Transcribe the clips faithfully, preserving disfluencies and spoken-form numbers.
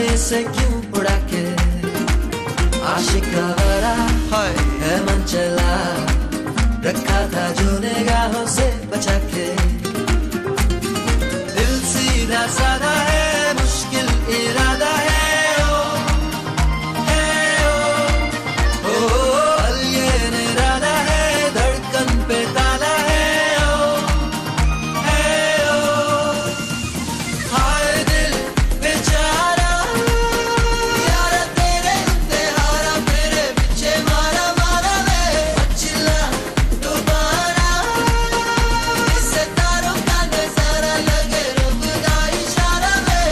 से क्यों उड़ा के आशिक का वारा है मन चला रखा था जो निगाहों से बचा के दिल सीधा साधा है मुश्किल इरादा है ओ है ओ ओ हल ये निराला है धड़कन पे ताला है ओ है ओ हाय दिल बेचारा यार तेरे इंतहारा मेरे पीछे मारा मारा वे चिल्ला दोबारा इससे तारों का नजारा लगे रब का इशारा वे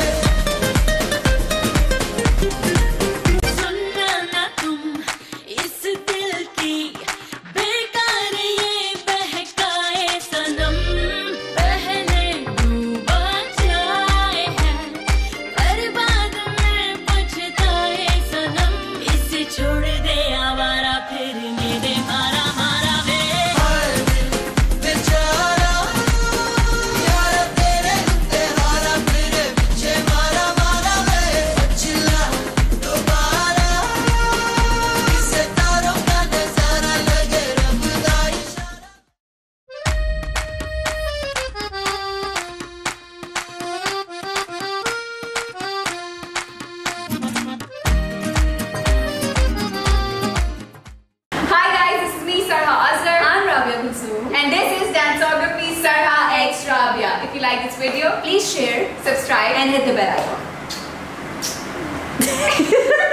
सुनना ना तुम इस दिल की बेकार ये बहकाए सनम पहले डूबा जाए है बर्बाद में पछताए सनम इसे छोड़ दे आवारा फिर मेरे मारा मारा वे हाय दिल बेचारा यार तेरे इंतहारा मेरे पीछे मारा मारा वे चिल्ला दोबारा इससे तारों का नजारा लगे रब का इशारा Hi guys, this is me, Sarha Asghar. I'm Rabya Kulsoom. And this is Danceography Srha x Rabya. If you like this video, please share, subscribe and hit the bell icon.